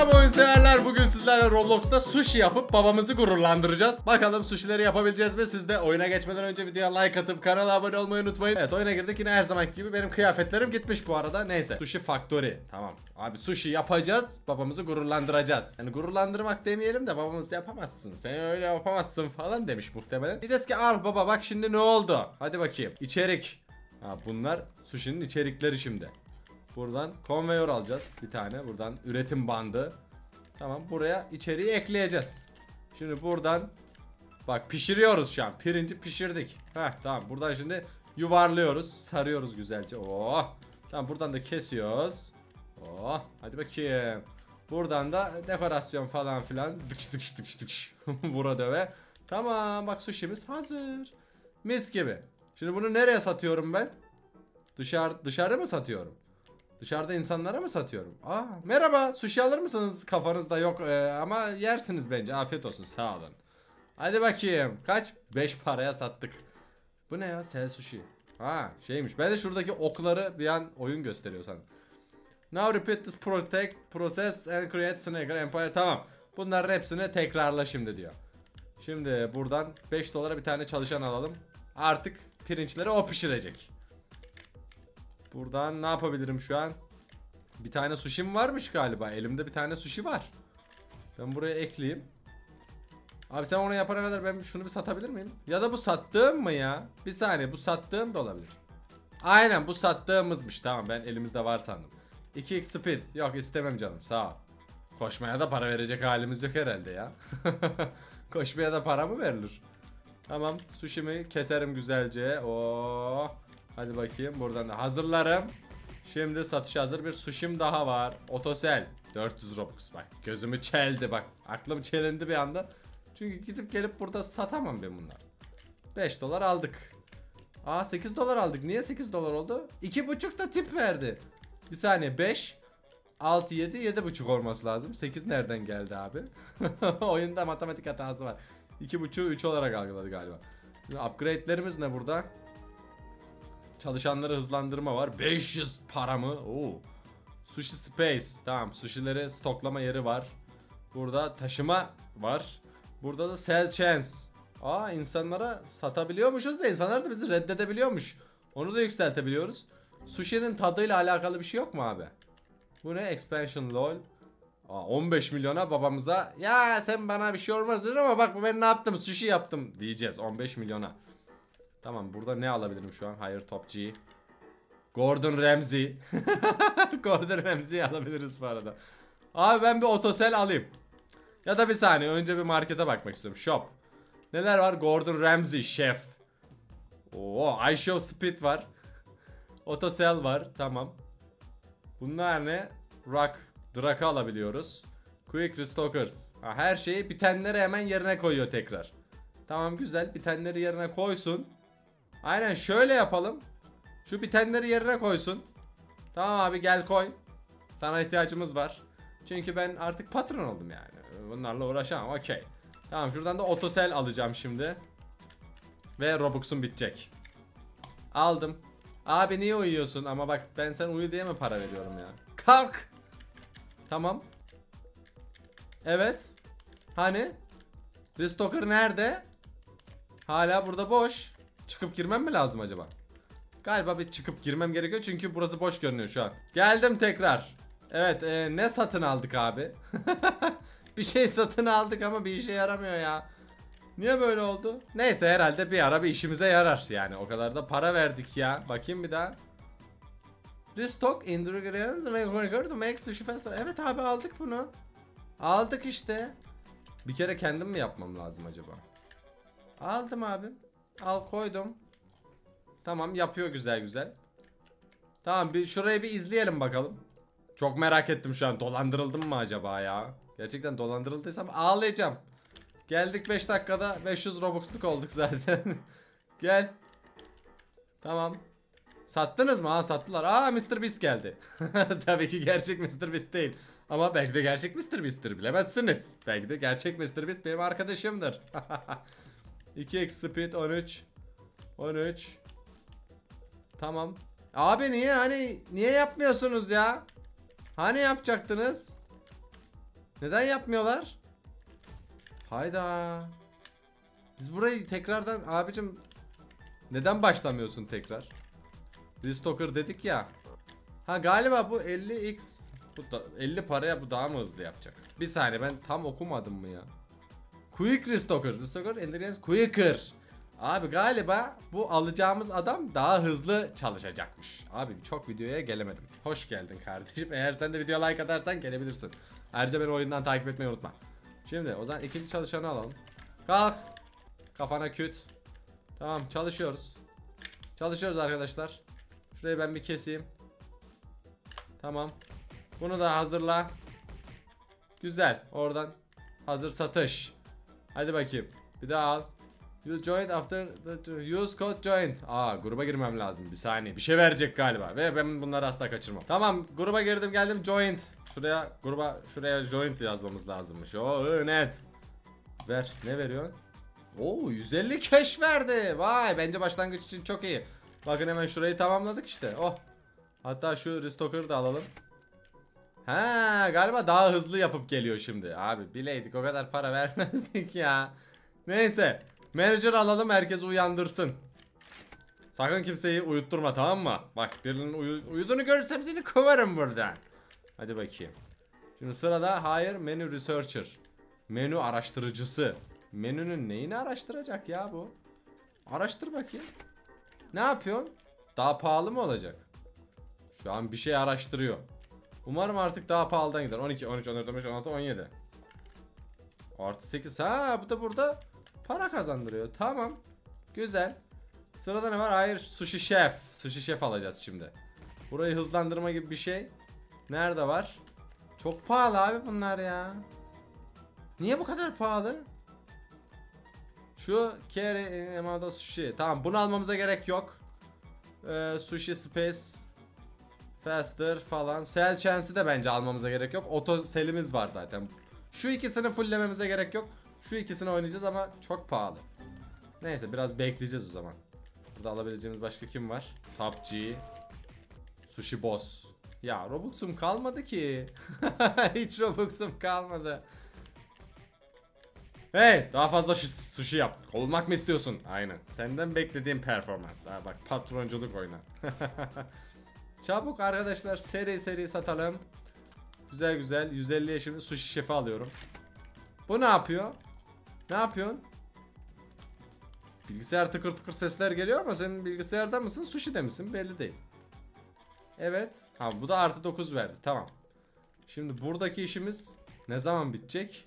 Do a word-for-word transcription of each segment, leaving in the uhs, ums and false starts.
Selam oyun severler. Bugün sizlerle Roblox'ta sushi yapıp babamızı gururlandıracağız. Bakalım sushileri yapabileceğiz mi? Siz de oyuna geçmeden önce videoya like atıp kanala abone olmayı unutmayın. Evet, oyuna girdik. Yine her zamanki gibi benim kıyafetlerim gitmiş bu arada. Neyse. Sushi Factory. Tamam. Abi sushi yapacağız. Babamızı gururlandıracağız. Yani gururlandırmak demeyelim de babamız yapamazsın. Sen öyle yapamazsın falan demiş muhtemelen. Diyeceğiz ki al baba bak şimdi ne oldu? Hadi bakayım. İçerik. Ha, bunlar sushi'nin içerikleri şimdi. Buradan konveyör alacağız bir tane. Buradan üretim bandı. Tamam, buraya içeriği ekleyeceğiz. Şimdi buradan bak pişiriyoruz şu an. Pirinci pişirdik. Heh, tamam, buradan şimdi yuvarlıyoruz. Sarıyoruz güzelce. Oh. Tamam, buradan da kesiyoruz. Oh. Hadi bakayım. Buradan da dekorasyon falan filan. Dıkış dıkış dıkış dıkış. Vura döve. Tamam, bak sushi'miz hazır. Mis gibi. Şimdi bunu nereye satıyorum ben? Dışarı, dışarıda mı satıyorum? Dışarıda insanlara mı satıyorum? Aa, merhaba, sushi alır mısınız? Kafanızda yok ee, ama yersiniz bence. Afiyet olsun, sağ olun. Hadi bakayım. Kaç? beş paraya sattık. Bu ne ya? Sell sushi. Ha, şeymiş. Ben de şuradaki okları bir an oyun gösteriyor sanırım. Now repeat this protect, process and create Snaker Empire. Tamam. Bunların hepsini tekrarla şimdi diyor. Şimdi buradan beş dolara bir tane çalışan alalım. Artık pirinçleri o pişirecek. Buradan ne yapabilirim şu an? Bir tane sushi'm varmış galiba. Elimde bir tane sushi var. Ben buraya ekleyeyim. Abi sen onu yapana kadar ben şunu bir satabilir miyim? Ya da bu sattığım mı ya? Bir saniye, bu sattığım da olabilir. Aynen, bu sattığımızmış. Tamam, ben elimizde var sandım. iki x speed. Yok, istemem canım, sağ ol. Koşmaya da para verecek halimiz yok herhalde ya. Koşmaya da para mı verilir? Tamam, sushi'mi keserim güzelce. Oo. Hadi bakayım, buradan da hazırlarım. Şimdi satışa hazır bir sushi'm daha var. Otosel dört yüz Robux. Bak gözümü çeldi, bak aklım çelindi bir anda. Çünkü gidip gelip burada satamam ben bunları. beş dolar aldık. Aa, sekiz dolar aldık. Niye sekiz dolar oldu? iki buçuk da tip verdi. Bir saniye, beş altı yedi yedi buçuk olması lazım. sekiz nereden geldi abi? Oyunda matematik hatası var. iki buçuğu üç olarak algıladı galiba. Şimdi upgrade'lerimiz ne burada? Çalışanları hızlandırma var. beş yüz para mı? Oo. Sushi space. Tamam, sushi'leri stoklama yeri var. Burada taşıma var. Burada da sell chance. Aa, insanlara satabiliyormuşuz da insanlar da bizi reddedebiliyormuş. Onu da yükseltebiliyoruz. Sushi'nin tadıyla alakalı bir şey yok mu abi? Bu ne? Expansion lol. Aa, on beş milyona babamıza ya sen bana bir şey olmaz dedin ama bak ben ne yaptım, sushi yaptım diyeceğiz on beş milyona. Tamam, burada ne alabilirim şu an? Higher top G. Gordon Ramsay. Gordon Ramsay'i alabiliriz bu arada. Abi ben bir otosel alayım. Ya da bir saniye, önce bir markete bakmak istiyorum. Shop. Neler var? Gordon Ramsay chef. Oo, I Show Speed var. Otosel var. Tamam. Bunlar ne? Rock. Drak'ı alabiliyoruz. Quick Restockers. Ha, her şeyi bitenleri hemen yerine koyuyor tekrar. Tamam, güzel. Bitenleri yerine koysun. Aynen şöyle yapalım. Şu bitenleri yerine koysun. Tamam abi, gel koy. Sana ihtiyacımız var. Çünkü ben artık patron oldum yani. Bunlarla uğraşamam. Okey. Tamam, şuradan da otosel alacağım şimdi. Ve Robux'um bitecek. Aldım. Abi niye uyuyorsun? Ama bak ben sen uyu diye mi para veriyorum ya? Kalk. Tamam. Evet. Hani? Restocker nerede? Hala burada boş. Çıkıp girmem mi lazım acaba? Galiba bir çıkıp girmem gerekiyor çünkü burası boş görünüyor şu an. Geldim tekrar. Evet, e, ne satın aldık abi? Bir şey satın aldık ama bir işe yaramıyor ya. Niye böyle oldu? Neyse, herhalde bir ara bir işimize yarar. Yani o kadar da para verdik ya. Bakayım bir daha. Restock ingredients required to make sushi faster. Evet abi, aldık bunu. Aldık işte. Bir kere kendim mi yapmam lazım acaba? Aldım abi. Al koydum. Tamam, yapıyor güzel güzel. Tamam, bir şurayı bir izleyelim bakalım. Çok merak ettim şu an, dolandırıldım mı acaba ya? Gerçekten dolandırıldıysam ağlayacağım. Geldik beş dakikada beş yüz Robux'luk olduk zaten. Gel. Tamam. Sattınız mı? Ha, sattılar. Aa, mister Beast geldi. Tabii ki gerçek mister Beast değil. Ama belki de gerçek mister Beast'tir, bilemezsiniz. Belki de gerçek mister Beast benim arkadaşımdır. iki x speed on üç. on üç. Tamam. Abi niye hani niye yapmıyorsunuz ya? Hani yapacaktınız? Neden yapmıyorlar? Hayda. Biz burayı tekrardan abicim neden başlamıyorsun tekrar? Restocker dedik ya. Ha galiba bu elli x bu da, elli paraya bu daha mı hızlı yapacak? Bir saniye ben tam okumadım mı ya? Quick Restocker. Restocker Endurance Quicker. Abi galiba bu alacağımız adam daha hızlı çalışacakmış. Abi çok videoya gelemedim. Hoş geldin kardeşim. Eğer sen de video like atarsan gelebilirsin. Ayrıca beni oyundan takip etmeyi unutma. Şimdi o zaman ikinci çalışanı alalım. Kalk. Kafana küt. Tamam çalışıyoruz. Çalışıyoruz arkadaşlar. Şurayı ben bir keseyim. Tamam. Bunu da hazırla. Güzel. Oradan hazır satış. Hadi bakayım. Bir daha al. You joined after the use code joined. Aa gruba girmem lazım. Bir saniye. Bir şey verecek galiba. Ve ben bunları asla kaçırmam. Tamam gruba girdim geldim joined. Şuraya gruba şuraya joined yazmamız lazımmış. Oo net. Ver. Ne veriyor? Oo yüz elli cash verdi. Vay bence başlangıç için çok iyi. Bakın hemen şurayı tamamladık işte. Oh. Hatta şu restocker'ı da alalım. Ha galiba daha hızlı yapıp geliyor şimdi. Abi bileydik o kadar para vermezdik ya. Neyse. Manager alalım herkes uyandırsın. Sakın kimseyi uyutturma tamam mı? Bak birinin uyu uyuduğunu görürsem seni kovarım buradan. Hadi bakayım. Şimdi sırada Hire Menu Researcher. Menü araştırıcısı. Menünün neyini araştıracak ya bu? Araştır bakayım. Ne yapıyorsun? Daha pahalı mı olacak? Şu an bir şey araştırıyor. Umarım artık daha pahalıdan gider. on iki, on üç, on dört, on beş, on altı, on yedi. Artı sekiz. Ha bu da burada para kazandırıyor. Tamam. Güzel. Sırada ne var? Hayır sushi chef. Sushi chef alacağız şimdi. Burayı hızlandırma gibi bir şey. Nerede var? Çok pahalı abi bunlar ya. Niye bu kadar pahalı? Şu carry amount of sushi. Tamam bunu almamıza gerek yok. Ee, sushi space faster falan. Sell chance'i de bence almamıza gerek yok. Auto sell'imiz var zaten. Şu ikisini fulllememize gerek yok. Şu ikisini oynayacağız ama çok pahalı. Neyse biraz bekleyeceğiz o zaman. Burada alabileceğimiz başka kim var? Top G. Sushi Boss. Ya Robux'um kalmadı ki. Hiç Robux'um kalmadı. Hey daha fazla sushi yap. Kovulmak mı istiyorsun? Aynen. Senden beklediğim performans. Ha bak patronculuk oyna. Çabuk arkadaşlar seri seri satalım. Güzel güzel. yüz elliye şimdi sushi şefi alıyorum. Bu ne yapıyor? Ne yapıyorsun? Bilgisayar tıkır tıkır sesler geliyor ama senin bilgisayarda mısın sushi'de misin belli değil. Evet. Ha bu da artı dokuz verdi tamam. Şimdi buradaki işimiz ne zaman bitecek?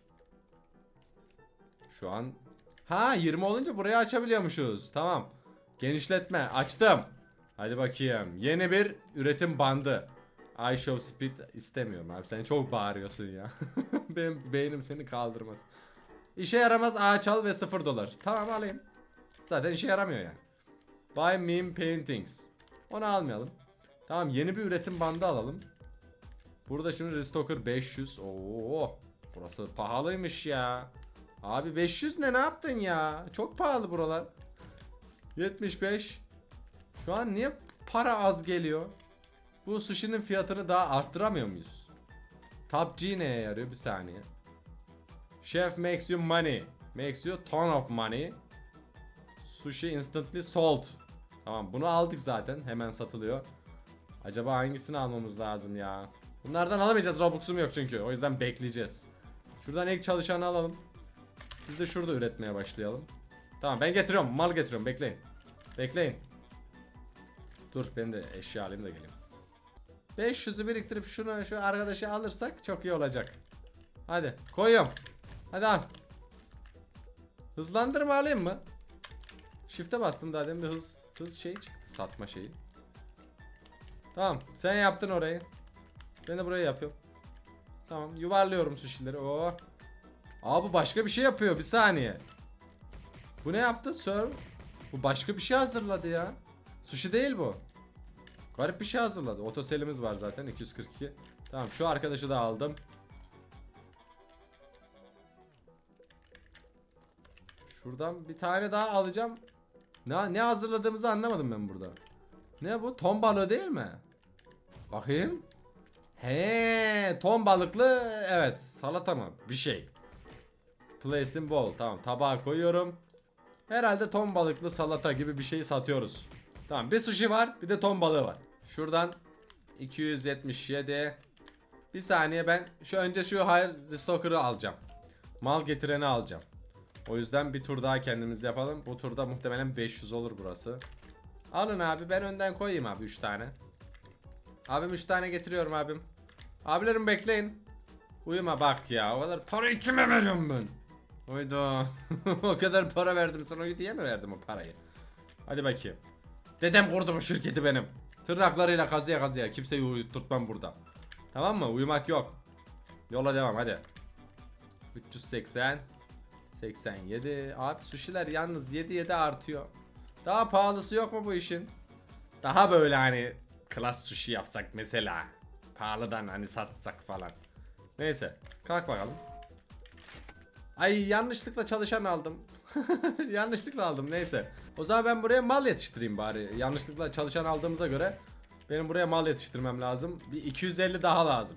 Şu an ha yirmi olunca burayı açabiliyormuşuz. Tamam. Genişletme açtım. Hadi bakayım. Yeni bir üretim bandı. I show speed istemiyorum abi. Sen çok bağırıyorsun ya. Benim beynim seni kaldırmaz. İşe yaramaz ağaç al ve sıfır dolar. Tamam alayım. Zaten işe yaramıyor yani. Buy meme paintings. Onu almayalım. Tamam yeni bir üretim bandı alalım. Burada şimdi restocker beş yüz. Oo, burası pahalıymış ya. Abi beş yüz ne ne yaptın ya? Çok pahalı buralar. yetmiş beş. Şu an niye para az geliyor? Bu sushi'nin fiyatını daha arttıramıyor muyuz? Top G neye yarıyor? Bir saniye. Chef makes you money. Makes you ton of money. Sushi instantly sold. Tamam bunu aldık zaten. Hemen satılıyor. Acaba hangisini almamız lazım ya? Bunlardan alamayacağız. Robux'um yok çünkü. O yüzden bekleyeceğiz. Şuradan ilk çalışanı alalım. Biz de şurada üretmeye başlayalım. Tamam ben getiriyorum. Mal getiriyorum. Bekleyin. Bekleyin. Dur ben de eşya alayım da geleyim. beş yüzü biriktirip şunu şu arkadaşı alırsak çok iyi olacak. Hadi koyuyorum. Hadi al. Hızlandırma alayım mı? Shift'e bastım daha demin bir hız hız şey çıktı. Satma şeyi. Tamam sen yaptın orayı. Ben de burayı yapıyorum. Tamam yuvarlıyorum sushi'leri. Oo. Aa bu başka bir şey yapıyor bir saniye. Bu ne yaptı? Serve. Bu başka bir şey hazırladı ya. Sushi değil bu. Garip bir şey hazırladı. Otoselimiz var zaten iki yüz kırk iki. Tamam şu arkadaşı da aldım. Şuradan bir tane daha alacağım. Ne, ne hazırladığımızı anlamadım ben burada. Ne bu? Ton balığı değil mi? Bakayım. He, ton balıklı, evet, salata mı? Bir şey. Place in bowl. Tamam, tabağa koyuyorum. Herhalde ton balıklı salata gibi bir şey satıyoruz. Tamam, bir sushi var, bir de ton balığı var. Şuradan iki yüz yetmiş yedi. Bir saniye, ben şu önce şu hayır stocker'ı alacağım. Mal getireni alacağım. O yüzden bir tur daha kendimiz yapalım. Bu turda muhtemelen beş yüz olur burası. Alın abi, ben önden koyayım abi üç tane. Abim üç tane getiriyorum abim. Abilerim bekleyin. Uyuma bak ya, o kadar parayı kime veriyorum ben? Oydu. O kadar para verdim sana, uyu diye mi verdim o parayı? Hadi bakayım. Dedem kurdu bu şirketi benim. Tırnaklarıyla kazıya kazıya, kimseyi uyutturtmam burada. Tamam mı? Uyumak yok. Yola devam hadi. üç yüz seksen seksen yedi. Abi sushiler yalnız yedi yedi artıyor. Daha pahalısı yok mu bu işin? Daha böyle hani klas sushi yapsak mesela. Pahalıdan hani satsak falan. Neyse, kalk bakalım. Ay, yanlışlıkla çalışan aldım. Yanlışlıkla aldım, neyse. O zaman ben buraya mal yetiştireyim bari. Yanlışlıkla çalışan aldığımıza göre benim buraya mal yetiştirmem lazım. Bir iki yüz elli daha lazım.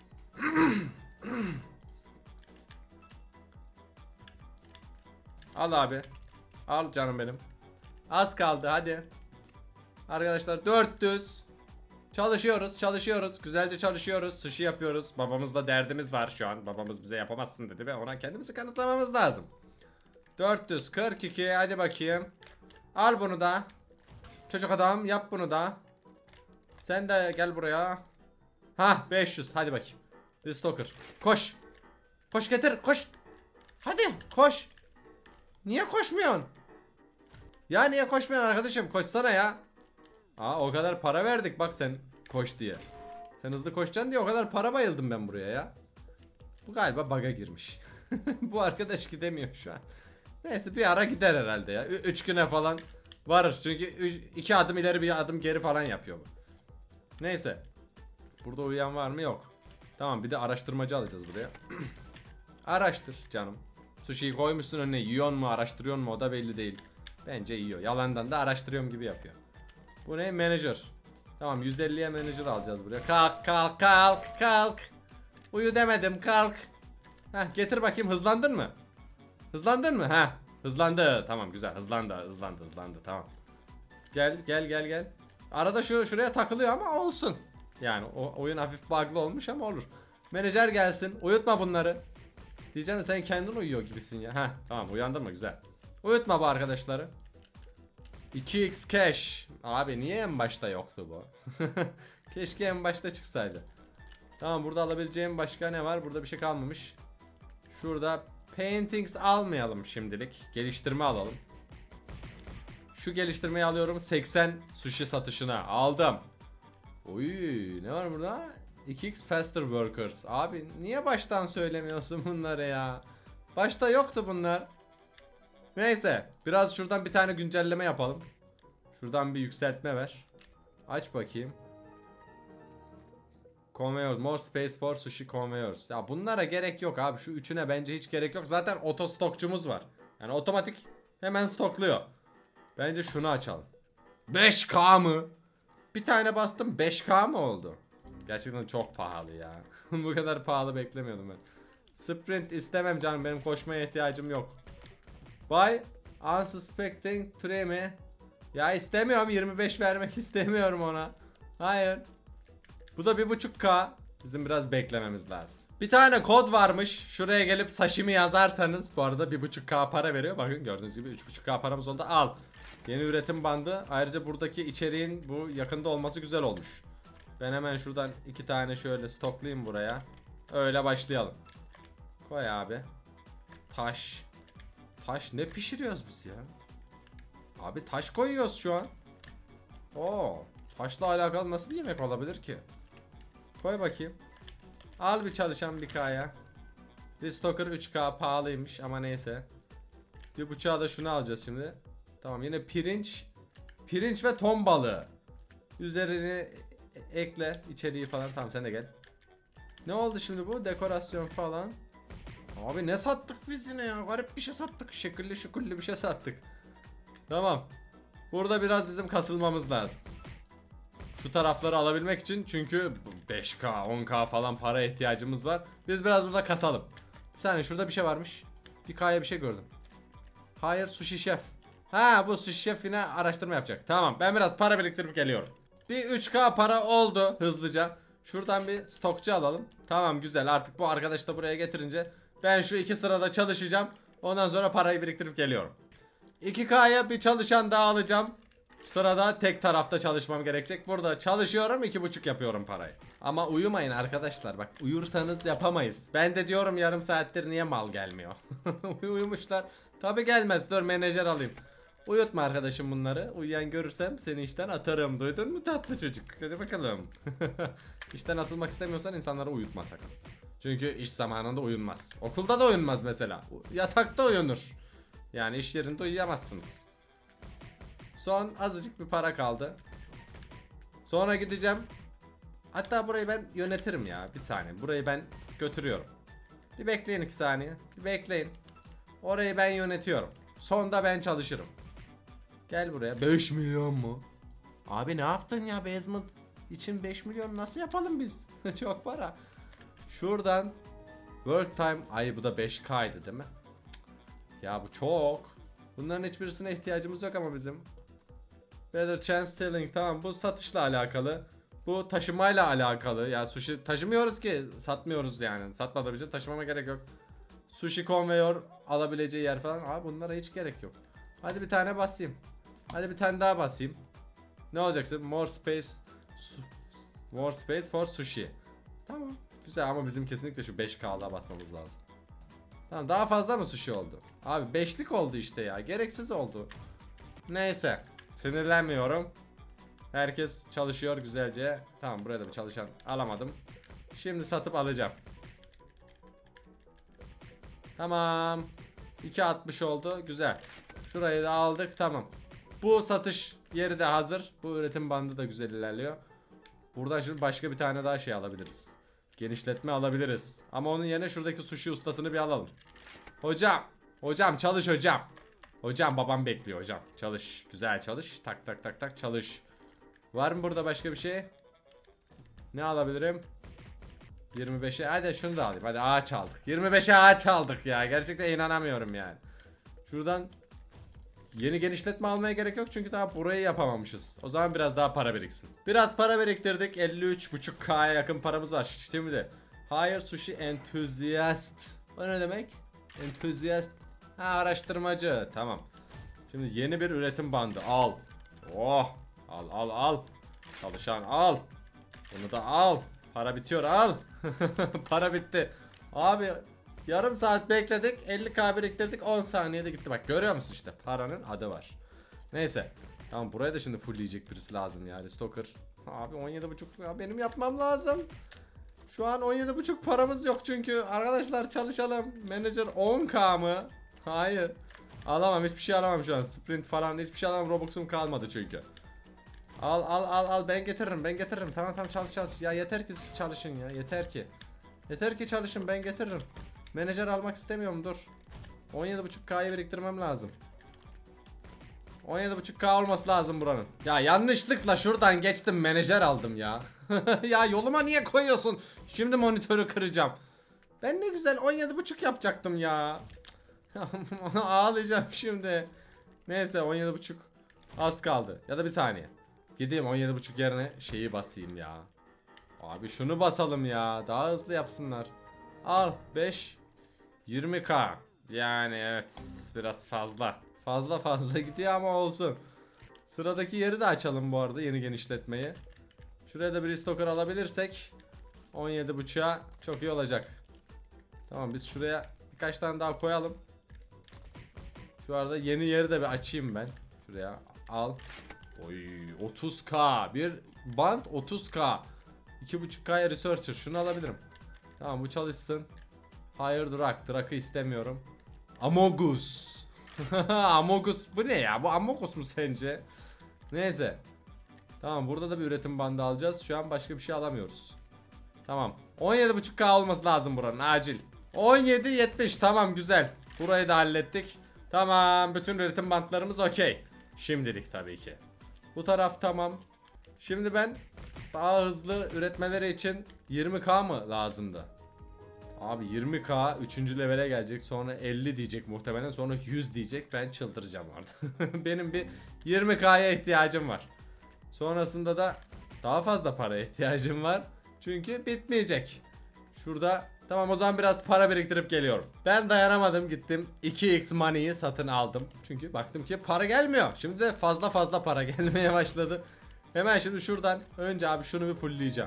Al abi. Al canım benim. Az kaldı hadi. Arkadaşlar dört yüz. Çalışıyoruz çalışıyoruz. Güzelce çalışıyoruz. Sushi yapıyoruz. Babamızla derdimiz var şu an. Babamız bize yapamazsın dedi ve ona kendimizi kanıtlamamız lazım. dört yüz kırk iki, hadi bakayım. Al bunu da. Çocuk adam, yap bunu da. Sen de gel buraya. Ha, beş yüz, hadi bakayım. Restocker. Koş. Koş getir, koş. Hadi koş. Niye koşmuyorsun? Ya niye koşmuyorsun arkadaşım? Koşsana ya. Aa, o kadar para verdik bak sen koş diye. Sen hızlı koşacaksın diye o kadar para bayıldım ben buraya ya. Bu galiba bug'a girmiş. Bu arkadaş gidemiyor şu an. Neyse, bir ara gider herhalde ya. üç güne falan varır çünkü iki adım ileri bir adım geri falan yapıyor bu. Neyse. Burada uyuyan var mı? Yok. Tamam, bir de araştırmacı alacağız buraya. Araştır canım. Sushi'yi koymuşsun önüne, yiyor mu araştırıyor mu, o da belli değil. Bence yiyor. Yalandan da araştırıyorum gibi yapıyor. Bu ne? Manager. Tamam, yüz elliye manager alacağız buraya. Kalk kalk kalk kalk. Uyu demedim, kalk. Heh, getir bakayım, hızlandın mı? Hızlandın mı? Heh, hızlandı. Tamam, güzel, hızlandı hızlandı hızlandı tamam. Gel gel gel gel. Arada şu şuraya takılıyor ama olsun. Yani o oyun hafif bug'lı olmuş ama olur. Menajer gelsin, uyutma bunları. Diyeceğim sen kendin uyuyor gibisin ya. Heh, tamam, uyandın mı? Güzel. Uyutma bu arkadaşları. iki x cash. Abi niye en başta yoktu bu? Keşke en başta çıksaydı. Tamam, burada alabileceğim başka ne var? Burada bir şey kalmamış. Şurada paintings almayalım şimdilik. Geliştirme alalım. Şu geliştirmeyi alıyorum. seksen sushi satışına aldım. Oy, ne var burada? iki x faster workers. Abi niye baştan söylemiyorsun bunları ya? Başta yoktu bunlar. Neyse, biraz şuradan bir tane güncelleme yapalım. Şuradan bir yükseltme ver. Aç bakayım. Conveyor, more space for sushi conveyors. Ya bunlara gerek yok abi. Şu üçüne bence hiç gerek yok. Zaten oto stokçumuz var. Yani otomatik hemen stokluyor. Bence şunu açalım. beş K mı? Bir tane bastım, beş K mı oldu? Gerçekten çok pahalı ya. Bu kadar pahalı beklemiyordum ben. Sprint istemem canım, benim koşmaya ihtiyacım yok. Buy unsuspecting tree mi? Ya istemiyorum, yirmi beş vermek istemiyorum ona. Hayır. Bu da bir buçuk K. Bizim biraz beklememiz lazım. Bir tane kod varmış. Şuraya gelip sashimi yazarsanız bu arada bir buçuk K para veriyor. Bakın gördüğünüz gibi üç buçuk K paramız oldu. Al. Yeni üretim bandı. Ayrıca buradaki içeriğin bu yakında olması güzel olmuş. Ben hemen şuradan iki tane şöyle stoklayayım buraya. Öyle başlayalım. Koy abi. Taş. Taş ne pişiriyoruz biz ya? Abi taş koyuyoruz şu an. Oo, taşla alakalı nasıl bir yemek olabilir ki? Koy bakayım. Al bir çalışan bir K'ya. Restocker üç K pahalıymış ama neyse. Bir buçuğa da şunu alacağız şimdi. Tamam, yine pirinç. Pirinç ve ton balığı. Üzerini ekle içeriği falan. Tamam, sen de gel. Ne oldu şimdi bu? Dekorasyon falan. Abi ne sattık biz yine ya? Garip bir şey sattık. Şekilli şukullu bir şey sattık. Tamam. Burada biraz bizim kasılmamız lazım. Şu tarafları alabilmek için, çünkü beş K on K falan para ihtiyacımız var. Biz biraz burada kasalım. Bir saniye, şurada bir şey varmış. Bir K'ya bir şey gördüm. Hayır, sushi şef. Ha, bu sushi şef yine araştırma yapacak. Tamam, ben biraz para biriktirip geliyorum. Bir üç K para oldu hızlıca. Şuradan bir stokçu alalım. Tamam, güzel, artık bu arkadaşı da buraya getirince ben şu iki sırada çalışacağım. Ondan sonra parayı biriktirip geliyorum. iki K'ya bir çalışan daha alacağım. Sırada tek tarafta çalışmam gerekecek. Burada çalışıyorum, iki buçuk yapıyorum parayı. Ama uyumayın arkadaşlar, bak uyursanız yapamayız. Ben de diyorum yarım saattir niye mal gelmiyor. Uyumuşlar. Tabi gelmez, dur menajer alayım. Uyutma arkadaşım bunları. Uyuyan görürsem seni işten atarım. Duydun mu tatlı çocuk? Hadi bakalım. İşten atılmak istemiyorsan insanları uyutma sakın. Çünkü iş zamanında uyunmaz. Okulda da uyunmaz mesela. Yatakta uyunur. Yani iş yerinde uyuyamazsınız. Son azıcık bir para kaldı. Sonra gideceğim. Hatta burayı ben yönetirim ya. Bir saniye. Burayı ben götürüyorum. Bir bekleyin iki saniye. Bir bekleyin. Orayı ben yönetiyorum. Sonda ben çalışırım. Gel buraya. beş milyon mu? Abi ne yaptın ya, basement için beş milyon nasıl yapalım biz? Çok para. Şuradan work time. Ay bu da beş K'ydı değil mi? Ya bu çok. Bunların hiçbirisine ihtiyacımız yok ama bizim. Better chance selling, tamam, bu satışla alakalı. Bu taşımayla alakalı. Ya sushi taşımıyoruz ki, satmıyoruz yani. Satmadığımız için taşımama gerek yok. Sushi konveyör alabileceği yer falan. Abi bunlara hiç gerek yok. Hadi bir tane basayım. Hadi bir tane daha basayım. Ne olacaksın? More space. More space for sushi. Tamam. Güzel ama bizim kesinlikle şu beş K'lığa basmamız lazım. Tamam, daha fazla mı sushi oldu? Abi beşlik oldu işte ya. Gereksiz oldu. Neyse. Sinirlenmiyorum. Herkes çalışıyor güzelce. Tamam, buraya da bir çalışan alamadım. Şimdi satıp alacağım. Tamam. iki altmış oldu. Güzel. Şurayı da aldık. Tamam. Bu satış yeri de hazır. Bu üretim bandı da güzel ilerliyor. Buradan şimdi başka bir tane daha şey alabiliriz. Genişletme alabiliriz. Ama onun yerine şuradaki sushi ustasını bir alalım. Hocam. Hocam çalış hocam. Hocam babam bekliyor hocam. Çalış. Güzel çalış. Tak tak tak tak çalış. Var mı burada başka bir şey? Ne alabilirim? yirmi beşe. Hadi şunu da alayım. Hadi ağaç aldık. yirmi beşe ağaç aldık ya. Gerçekten inanamıyorum yani. Şuradan yeni genişletme almaya gerek yok çünkü daha burayı yapamamışız. O zaman biraz daha para biriksin. Biraz para biriktirdik. elli üç buçuk K'ya yakın paramız var. Şimdi de Hire Sushi Enthusiast. O ne demek? Enthusiast. Ha, araştırmacı. Tamam. Şimdi yeni bir üretim bandı. Al. Oh. Al al al. Çalışan al. Bunu da al. Para bitiyor, al. Para bitti. Abi yarım saat bekledik, elli K biriktirdik, on saniyede gitti. Bak görüyor musun, işte paranın adı var. Neyse. Tamam, buraya da şimdi fullleyecek birisi lazım yani. Stalker. Abi on yedi buçuk ya, benim yapmam lazım. Şu an on yedi buçuk paramız yok çünkü arkadaşlar, çalışalım. Manager on K mı? Hayır. Alamam, hiçbir şey alamam şu an. Sprint falan hiçbir şey alamam, Robux'um kalmadı çünkü. Al al al al, ben getiririm ben getiririm. Tamam tamam, çalış çalış. Ya yeter ki siz çalışın ya, yeter ki. Yeter ki çalışın, ben getiririm. Menajer almak istemiyorum, dur. on yedi buçuk K'yı biriktirmem lazım. on yedi buçuk K olması lazım buranın. Ya yanlışlıkla şuradan geçtim, menajer aldım ya. Ya yoluma niye koyuyorsun? Şimdi monitörü kıracağım. Ben ne güzel on yedi buçuk yapacaktım ya. Ağlayacağım şimdi. Neyse, on yedi buçuk az kaldı. Ya da bir saniye. Gideyim on yedi buçuk yerine şeyi basayım ya. Abi şunu basalım ya. Daha hızlı yapsınlar. Al beş yirmi K. Yani evet, biraz fazla. Fazla fazla gidiyor ama olsun. Sıradaki yeri de açalım bu arada, yeni genişletmeyi. Şuraya da bir stoker alabilirsek on yedi buçuğa çok iyi olacak. Tamam, biz şuraya birkaç tane daha koyalım. Şu arada yeni yeri de bir açayım ben. Şuraya al. Oy, otuz K bir band, otuz K. iki buçuk K'ya researcher, şunu alabilirim. Tamam, bu çalışsın. Hayır, Drak, Drak'ı istemiyorum. Amogus. Amogus bu ne ya? Bu Amogus mu sence? Neyse. Tamam, burada da bir üretim bandı alacağız. Şu an başka bir şey alamıyoruz. Tamam, on yedi buçuk K olması lazım buranın, acil. on yedi yetmiş, tamam güzel. Burayı da hallettik. Tamam, bütün üretim bantlarımız okey. Şimdilik tabii ki. Bu taraf tamam. Şimdi ben daha hızlı üretmeleri için yirmi K mı lazımdı? Abi yirmi K üçüncü levele gelecek, sonra elli diyecek muhtemelen, sonra yüz diyecek, ben çıldıracağım orada. Benim bir yirmi K'ya ihtiyacım var. Sonrasında da daha fazla paraya ihtiyacım var. Çünkü bitmeyecek. Şurada tamam, o zaman biraz para biriktirip geliyorum. Ben dayanamadım, gittim iki x money'i satın aldım. Çünkü baktım ki para gelmiyor. Şimdi de fazla fazla para gelmeye başladı. Hemen şimdi şuradan önce abi şunu bir fullleyeceğim.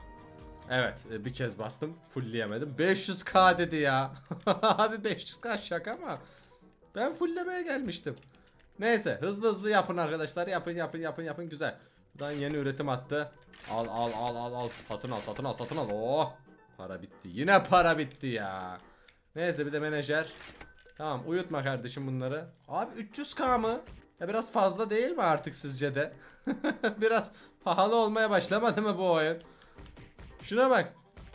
Evet, bir kez bastım, fullleyemedim. beş yüz K dedi ya. Abi beş yüz K şaka mı? Ben fulllemeye gelmiştim. Neyse, hızlı hızlı yapın arkadaşlar. Yapın yapın yapın yapın, güzel. Buradan yeni üretim attı. Al al al al al. Satın al satın al satın al. Oh. Para bitti. Yine para bitti ya. Neyse, bir de menajer. Tamam, uyutma kardeşim bunları. Abi üç yüz K mı? Ya biraz fazla değil mi artık sizce de? Biraz pahalı olmaya başlamadı mı bu oyun? Şuna bak.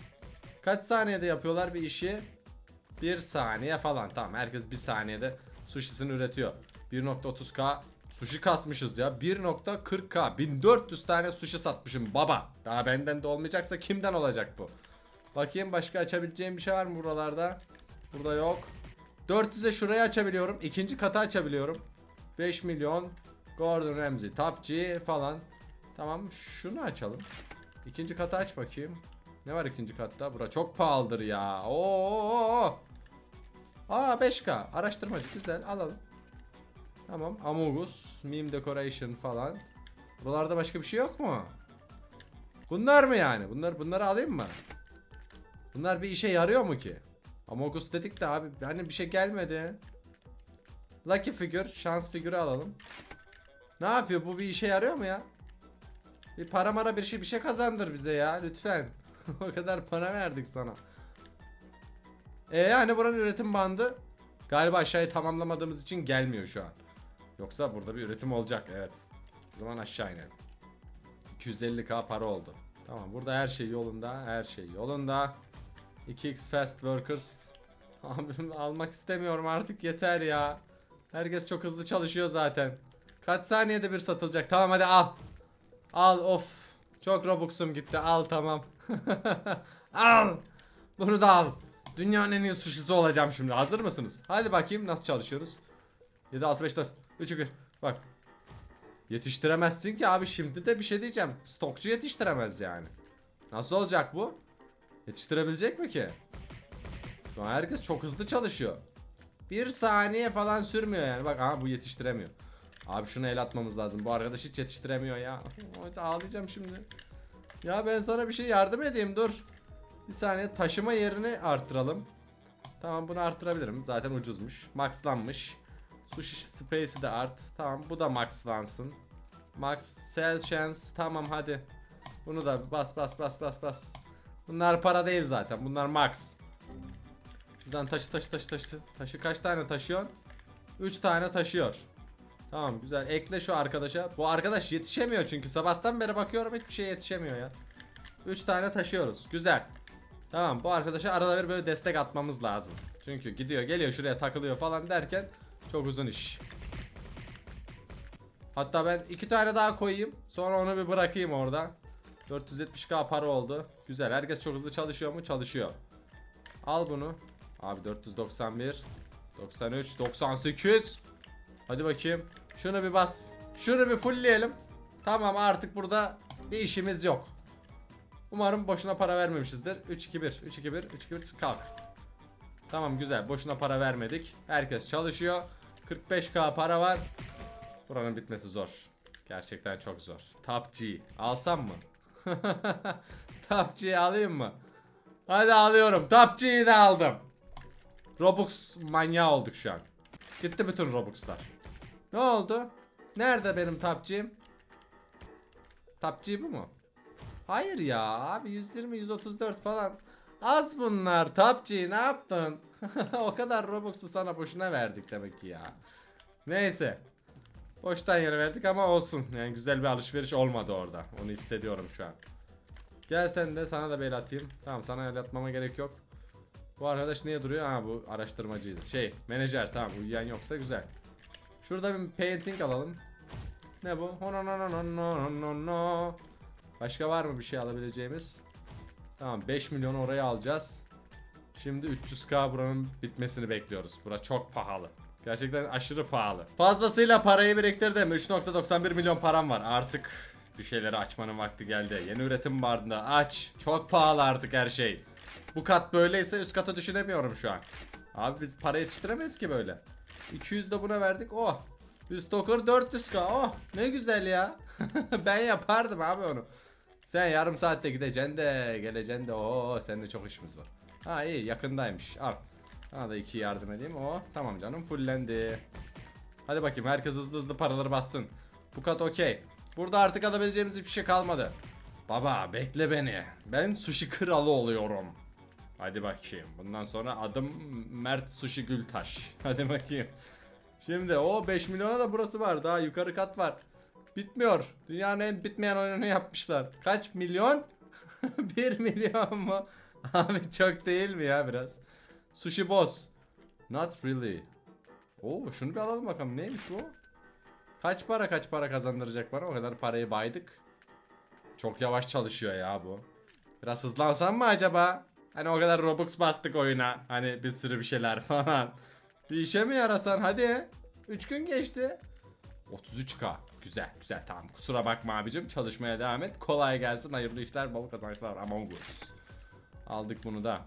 Kaç saniyede yapıyorlar bir işi? Bir saniye falan. Tamam, herkes bir saniyede sushisini üretiyor. bir nokta otuz K sushi kasmışız ya. bir nokta kırk K bin dört yüz tane sushi satmışım baba. Daha benden de olmayacaksa kimden olacak bu? Bakayım, başka açabileceğim bir şey var mı buralarda? Burada yok. dört yüze şurayı açabiliyorum. İkinci katı açabiliyorum. beş milyon Gordon Ramsay, Top G falan. Tamam, şunu açalım. İkinci katı aç bakayım. Ne var ikinci katta? Bura çok pahalıdır ya. Oo! Aa, beş K. Araştırmacı, güzel, alalım. Tamam, Amogus, Meme Decoration falan. Buralarda başka bir şey yok mu? Bunlar mı yani? Bunlar bunları alayım mı? Bunlar bir işe yarıyor mu ki? Amogus dedik de abi hani bir şey gelmedi. Lucky figür, şans figürü alalım. Ne yapıyor? Bu bir işe yarıyor mu ya? Bir para mara bir şey bir şey kazandır bize ya lütfen. O kadar para verdik sana. E yani buranın üretim bandı galiba aşağıya tamamlamadığımız için gelmiyor şu an. Yoksa burada bir üretim olacak, evet. O zaman aşağı inelim. iki yüz elli K para oldu. Tamam, burada her şey yolunda, her şey yolunda. iki x fast workers. Abi almak istemiyorum artık, yeter ya. Herkes çok hızlı çalışıyor zaten. Kaç saniyede bir satılacak? Tamam hadi al. Al, of. Çok Robux'um gitti, al tamam. Al. Bunu da al. Dünyanın en iyi sushisi olacağım şimdi. Hazır mısınız? Hadi bakayım nasıl çalışıyoruz. yedi altı beş dört üç iki bir. Bak. Yetiştiremezsin ki abi, şimdi de bir şey diyeceğim. Stokçu yetiştiremez yani. Nasıl olacak bu? Yetiştirebilecek mi ki? Şu an herkes çok hızlı çalışıyor. Bir saniye falan sürmüyor yani. Bak, aha bu yetiştiremiyor. Abi şunu el atmamız lazım. Bu arkadaş hiç yetiştiremiyor ya. Ağlayacağım şimdi. Ya ben sana bir şey yardım edeyim, dur. Bir saniye, taşıma yerini arttıralım. Tamam, bunu arttırabilirim. Zaten ucuzmuş. Maxlanmış. Sushi space'i de art. Tamam, bu da maxlansın. Max sell chance. Tamam hadi. Bunu da bas bas bas bas bas. Bunlar para değil zaten. Bunlar max. Şuradan taşı taşı taşı taşı. Taşı kaç tane taşıyorsun? üç tane taşıyor. Tamam, güzel. Ekle şu arkadaşa. Bu arkadaş yetişemiyor çünkü sabahtan beri bakıyorum hiçbir şey yetişemiyor ya. üç tane taşıyoruz. Güzel. Tamam, bu arkadaşa arada bir böyle destek atmamız lazım. Çünkü gidiyor geliyor şuraya takılıyor falan derken çok uzun iş. Hatta ben iki tane daha koyayım. Sonra onu bir bırakayım orada. dört yüz yetmiş K para oldu. Güzel. Herkes çok hızlı çalışıyor mu? Çalışıyor. Al bunu. Abi dört yüz doksan bir, doksan üç, doksan sekiz. Hadi bakayım. Şunu bir bas. Şunu bir fullleyelim. Tamam, artık burada bir işimiz yok. Umarım boşuna para vermemişizdir. üç iki bir, üç iki bir, üç iki bir kalk. Tamam, güzel. Boşuna para vermedik. Herkes çalışıyor. kırk beş K para var. Buranın bitmesi zor. Gerçekten çok zor. Top G. Alsam mı? Top G'yi alayım mı? Hadi alıyorum. Top G'yi de aldım. Robux manyağı olduk şu an. Gitti bütün Robux'lar. Ne oldu? Nerede benim Top G'm? Top G bu mu? Hayır ya abi, yüz yirmi yüz otuz dört falan. Az bunlar. Top G ne yaptın? O kadar Robux'u sana boşuna verdik demek ki ya. Neyse. Boştan yere verdik ama olsun. Yani güzel bir alışveriş olmadı orada. Onu hissediyorum şu an. Gel sen de, sana da bir el atayım. Tamam, sana el atmama gerek yok. Bu arkadaş niye duruyor? Ha, bu araştırmacıydı. Şey, menajer, tamam, uyuyan yoksa güzel. Şurada bir painting alalım. Ne bu? No no no no no no no. Başka var mı bir şey alabileceğimiz? Tamam, beş milyon oraya alacağız. Şimdi üç yüz K buranın bitmesini bekliyoruz. Bura çok pahalı. Gerçekten aşırı pahalı. Fazlasıyla parayı biriktirdim. üç nokta doksan bir milyon param var. Artık bir şeyleri açmanın vakti geldi. Yeni üretim bandında aç. Çok pahalı artık her şey. Bu kat böyleyse üst kata düşünemiyorum şu an. Abi biz para yetiştiremeyiz ki böyle. iki yüz de buna verdik. Oh. Stoker dört yüz K. Oh. Ne güzel ya. Ben yapardım abi onu. Sen yarım saatte gideceksin de geleceksin de. Oo, seninle çok işimiz var. Ha iyi, yakındaymış. Al. Sana da iki yardım edeyim. Oh tamam canım, fullendi. Hadi bakayım, herkes hızlı hızlı paraları bassın. Bu kat okey. Burada artık alabileceğimiz hiçbir şey kalmadı. Baba bekle beni. Ben sushi kralı oluyorum. Hadi bakayım. Bundan sonra adım Mert Sushi Gültaş. Hadi bakayım. Şimdi o beş milyona da burası var. Daha yukarı kat var. Bitmiyor. Dünyanın en bitmeyen oyununu yapmışlar. Kaç milyon? bir milyon mu? Abi çok değil mi ya biraz? Sushi boss. Not really. Oo, şunu bir alalım bakalım. Neymiş bu? Kaç para kaç para kazandıracak bana? O kadar parayı baydık. Çok yavaş çalışıyor ya bu. Biraz hızlansam mı acaba? Hani o kadar Robux bastık oyuna. Hani bir sürü bir şeyler falan. Bir işe mi yarasan hadi. üç gün geçti. otuz üç K. Güzel güzel, tamam. Kusura bakma abicim. Çalışmaya devam et. Kolay gelsin. Hayırlı işler, bol kazançlar. Among Us. Aldık bunu da.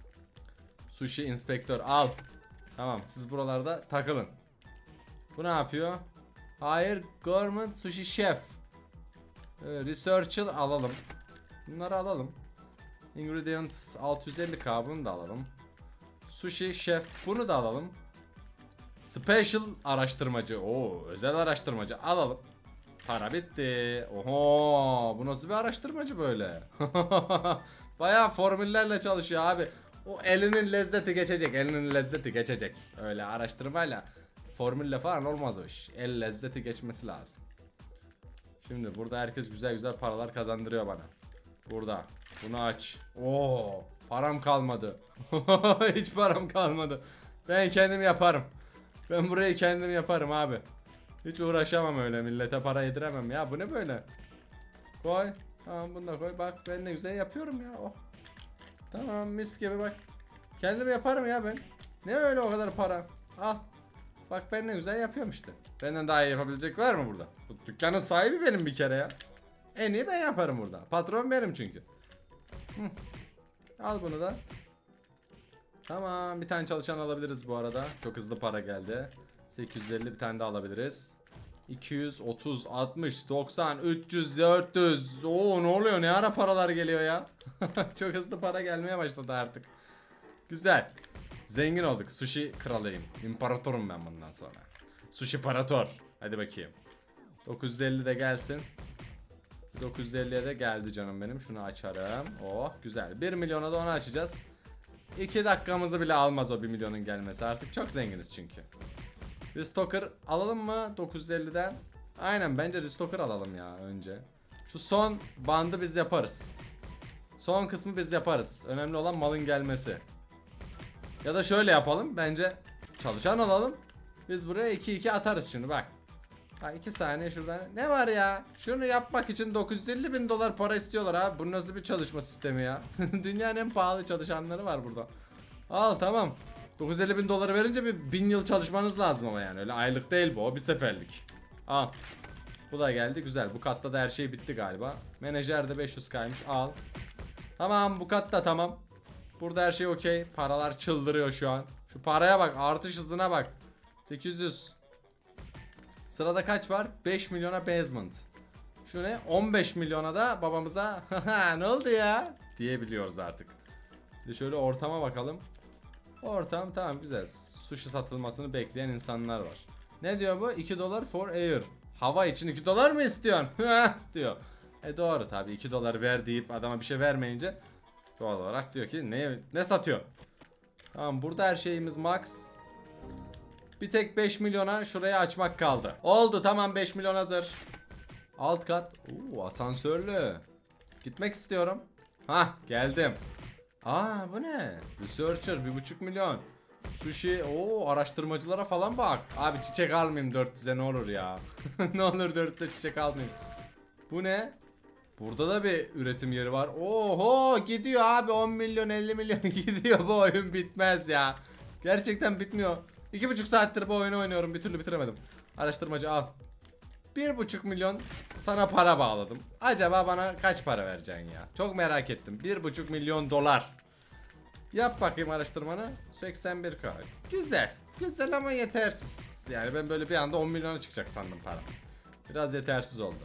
Sushi inspektör al. Tamam, siz buralarda takılın. Bu ne yapıyor? Hayır, government sushi chef. Ee, researcher alalım. Bunları alalım. Ingredients altı yüz elli K, bunu da alalım. Sushi chef, bunu da alalım. Special araştırmacı. Oo, özel araştırmacı alalım. Para bitti. Oho, bu nasıl bir araştırmacı böyle? Bayağı formüllerle çalışıyor abi. O elinin lezzeti geçecek. Elinin lezzeti geçecek. Öyle araştırmayla, formülle falan olmaz o iş. El lezzeti geçmesi lazım. Şimdi burada herkes güzel güzel paralar kazandırıyor bana. Burada. Bunu aç. Oo, param kalmadı. Hiç param kalmadı. Ben kendim yaparım. Ben burayı kendim yaparım abi. Hiç uğraşamam öyle, millete para yediremem ya. Bu ne böyle? Koy. Tamam, bunu da koy. Bak ben ne güzel yapıyorum ya. Oh. Tamam, mis gibi bak. Kendim yaparım ya ben. Ne öyle o kadar para? Al. Bak ben ne güzel yapıyorum işte. Benden daha iyi yapabilecek var mı burada? Bu dükkanın sahibi benim bir kere ya. En iyi ben yaparım burada. Patron benim çünkü. Hı. Al bunu da. Tamam, bir tane çalışan alabiliriz bu arada. Çok hızlı para geldi. sekiz yüz elli bir tane daha alabiliriz. iki yüz otuz, altmış, doksan, üç yüz, dört yüz. Oo, ne oluyor? Ne ara paralar geliyor ya? Çok hızlı para gelmeye başladı artık. Güzel. Zengin olduk. Sushi kralıyım. İmparatorum ben bundan sonra. Sushi parator. Hadi bakayım. dokuz yüz elli de gelsin. dokuz yüz elliye de geldi canım benim. Şunu açarım. Oh güzel. bir milyona da onu açacağız. iki dakikamızı bile almaz o bir milyonun gelmesi. Artık çok zenginiz çünkü. Restocker alalım mı dokuz yüz elliden? Aynen, bence restocker alalım ya önce. Şu son bandı biz yaparız. Son kısmı biz yaparız. Önemli olan malın gelmesi. Ya da şöyle yapalım. Bence çalışan alalım. Biz buraya iki iki atarız şimdi bak. Bak iki saniye şuradan. Ne var ya? Şunu yapmak için dokuz yüz elli bin dolar para istiyorlar abi. Bu nasıl bir çalışma sistemi ya? Dünyanın en pahalı çalışanları var burada. Al tamam. dokuz yüz elli bin doları verince bir bin yıl çalışmanız lazım ama yani. Öyle aylık değil bu. O bir seferlik. Al. Bu da geldi. Güzel. Bu katta da her şey bitti galiba. Menajer de beş yüz K'ymış. Al. Tamam, bu katta tamam. Burada her şey okey. Paralar çıldırıyor şu an. Şu paraya bak. Artış hızına bak. sekiz yüz. Sırada kaç var? beş milyona basement. Şu ne? on beş milyona da babamıza ne oldu ya? Diyebiliyoruz artık. Bir şöyle ortama bakalım. Ortam tamam, güzel. Sushi satılmasını bekleyen insanlar var. Ne diyor bu? iki dolar for air. Hava için iki dolar mı istiyorsun? diyor. E doğru tabi, iki dolar ver deyip adama bir şey vermeyince doğal olarak diyor ki ne ne satıyor? Tamam, burada her şeyimiz max. Bir tek beş milyona şurayı açmak kaldı. Oldu tamam, beş milyon hazır. Alt kat. Oo, asansörlü. Gitmek istiyorum. Hah, geldim. Aa, bu ne? Researcher bir buçuk milyon. Sushi. Oo, araştırmacılara falan bak. Abi çiçek almayayım dört yüze ne olur ya. Ne olur dört yüze çiçek almayayım. Bu ne? Burada da bir üretim yeri var. Oho gidiyor abi, on milyon elli milyon gidiyor, bu oyun bitmez ya. Gerçekten bitmiyor. iki buçuk saattir bu oyunu oynuyorum, bir türlü bitiremedim. Araştırmacı al. bir buçuk milyon sana para bağladım. Acaba bana kaç para vereceksin ya? Çok merak ettim. bir buçuk milyon dolar. Yap bakayım araştırmanı. seksen bir K. Güzel. Güzel ama yetersiz. Yani ben böyle bir anda on milyona çıkacak sandım para. Biraz yetersiz oldu.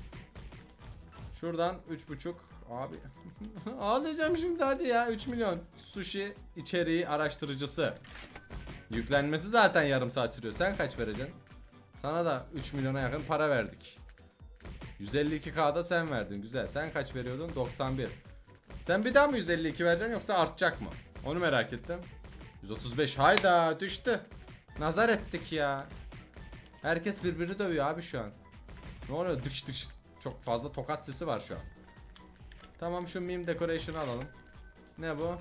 Şuradan üç buçuk. Abi ağlayacağım şimdi, hadi ya. üç milyon. Sushi içeriği araştırıcısı. Yüklenmesi zaten yarım saat sürüyor. Sen kaç vereceksin? Sana da üç milyona yakın para verdik. yüz elli iki K'da sen verdin. Güzel. Sen kaç veriyordun? doksan bir. Sen bir daha mı yüz elli iki vereceksin yoksa artacak mı? Onu merak ettim. yüz otuz beş. Hayda düştü. Nazar ettik ya. Herkes birbirini dövüyor abi şu an. Ne oluyor? Dıkş dıkş. Çok fazla tokat sesi var şu an. Tamam, şu meme decoration'ı alalım. Ne bu?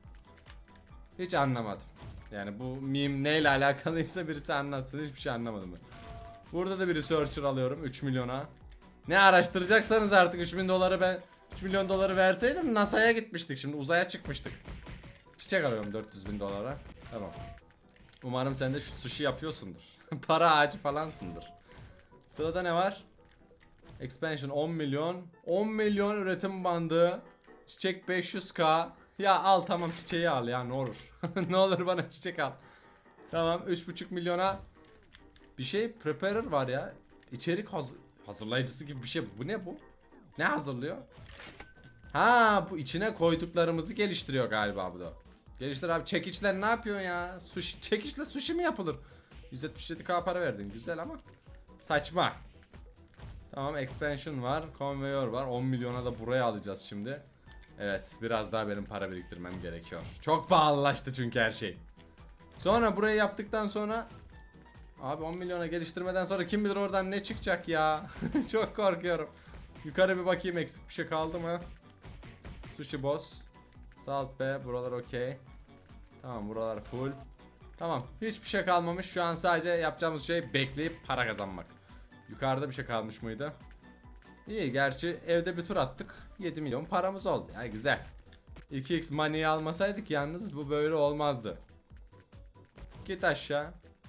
Hiç anlamadım. Yani bu meme neyle alakalıysa birisi anlatsın. Hiçbir şey anlamadım ben. Burada da bir researcher alıyorum üç milyona. Ne araştıracaksanız artık, üç bin doları ben üç milyon doları verseydim NASA'ya gitmiştik, şimdi uzaya çıkmıştık. Çiçek alıyorum dört yüz bin dolara. Tamam. Umarım sen de şu sushi yapıyorsundur. Para ağacı falansındır. Sırada ne var? Expansion on milyon. on milyon üretim bandı. Çiçek beş yüz K. Ya al tamam, çiçeği al ya, ne olur. Ne olur bana çiçek al. Tamam, üç buçuk milyona bir şey preparer var ya. İçerik haz hazırlayıcısı gibi bir şey. Bu ne bu? Ne hazırlıyor? Ha, bu içine koyduklarımızı geliştiriyor galiba bu da. Geliştir abi, çekiçler ne yapıyor ya? Sushi, çekiçle sushi mi yapılır? yüz yetmiş yedi K para verdin, güzel ama saçma. Tamam, expansion var, conveyor var. on milyona da buraya alacağız şimdi. Evet, biraz daha benim para biriktirmem gerekiyor. Çok pahalılaştı çünkü her şey. Sonra burayı yaptıktan sonra abi on milyona geliştirmeden sonra kim bilir oradan ne çıkacak ya. Çok korkuyorum. Yukarı bir bakayım, eksik bir şey kaldı mı? Sushi boss. Salt be, buralar okey. Tamam, buralar full. Tamam, hiçbir şey kalmamış. Şu an sadece yapacağımız şey bekleyip para kazanmak. Yukarıda bir şey kalmış mıydı? İyi, gerçi evde bir tur attık. yedi milyon paramız oldu. Yani güzel. iki x money'i almasaydık yalnız bu böyle olmazdı. Git aşağı.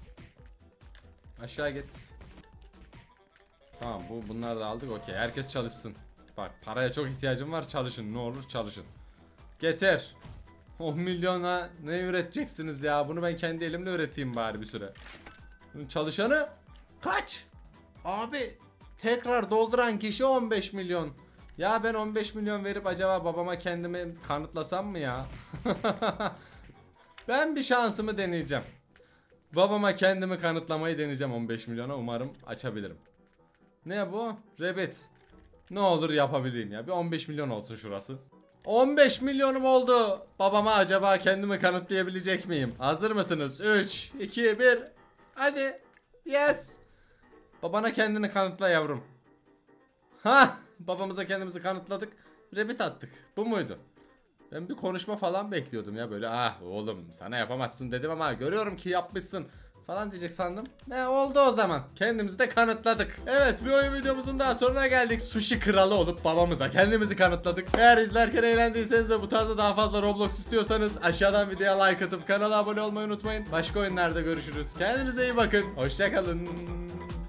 Aşağı git. Tamam, bu bunları da aldık, okey. Herkes çalışsın. Bak, paraya çok ihtiyacım var, çalışın, ne olur çalışın. Getir. on milyona ne üreteceksiniz ya? Bunu ben kendi elimle üreteyim bari bir süre. Bunun çalışanı kaç? Abi tekrar dolduran kişi on beş milyon. Ya ben on beş milyon verip acaba babama kendimi kanıtlasam mı ya? Ben bir şansımı deneyeceğim. Babama kendimi kanıtlamayı deneyeceğim on beş milyona, umarım açabilirim. Ne bu? Rabbit. Ne olur yapabileyim ya. Bir on beş milyon olsun şurası. on beş milyonum oldu. Babama acaba kendimi kanıtlayabilecek miyim? Hazır mısınız? üç, iki, bir. Hadi. Yes. Babana kendini kanıtla yavrum. Ha, babamıza kendimizi kanıtladık. Rabbit attık. Bu muydu? Ben bir konuşma falan bekliyordum ya, böyle ah oğlum sana yapamazsın dedim ama görüyorum ki yapmışsın falan diyecek sandım. Ne oldu o zaman? Kendimizi de kanıtladık. Evet, bir oyun videomuzun daha sonuna geldik. Sushi kralı olup babamıza kendimizi kanıtladık. Eğer izlerken eğlendiyseniz ve bu tarzda daha fazla Roblox istiyorsanız aşağıdan videoya like atıp kanala abone olmayı unutmayın. Başka oyunlarda görüşürüz. Kendinize iyi bakın. Hoşça kalın.